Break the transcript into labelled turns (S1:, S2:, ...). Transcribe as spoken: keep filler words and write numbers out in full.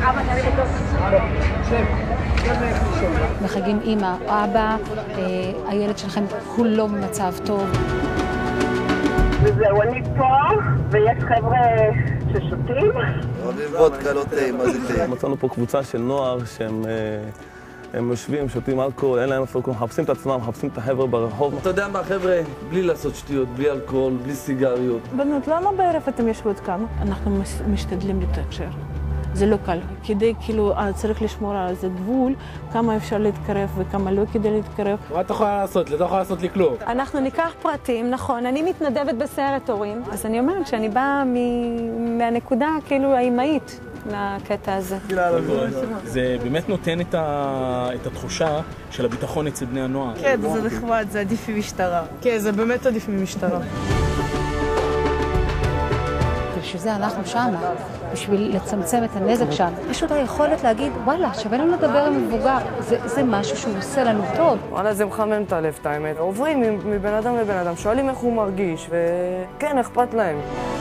S1: בחגים אמא או אבא, הילד שלכם כולו במצב טוב.
S2: וזהו, אני פה, ויש חבר'ה ששותים.
S3: אוהבים וודקה, לא תה, מה זה תה?
S4: מצאנו פה קבוצה של נוער שהם הם יושבים, שותים אלכוהול, אין להם אלכוהול, מחפשים את עצמם, מחפשים את החבר'ה ברחוב.
S3: אתה יודע מה, חבר'ה, בלי לעשות שטויות, בלי אלכוהול, בלי סיגריות.
S5: בנות, למה בערב אתם יושבות כאן? אנחנו משתדלים לתקשר. זה לא קל. כדי, כאילו, צריך לשמור על זה גבול, כמה אפשר להתקרב וכמה לא כדי להתקרב.
S6: מה אתה יכולה לעשות? לא יכולה לעשות לי כלום.
S5: אנחנו ניקח פרטים, נכון. אני מתנדבת בסיירת הורים, אז אני אומרת שאני באה מהנקודה, כאילו, האימהית לקטע הזה.
S6: זה באמת נותן את התחושה של הביטחון אצל בני הנוער.
S7: כן, זה נחמד, זה עדיף ממשטרה. כן, זה באמת עדיף ממשטרה.
S1: בשביל זה אנחנו שם, בשביל לצמצם את הנזק שם. פשוט היכולת להגיד, וואלה, שווה לנו לדבר עם מבוגר, זה, זה משהו שהוא עושה לנו טוב.
S8: וואלה, זה מחמם את הלב, את האמת. עוברים מבן אדם לבן אדם, שואלים איך הוא מרגיש, וכן, אכפת להם.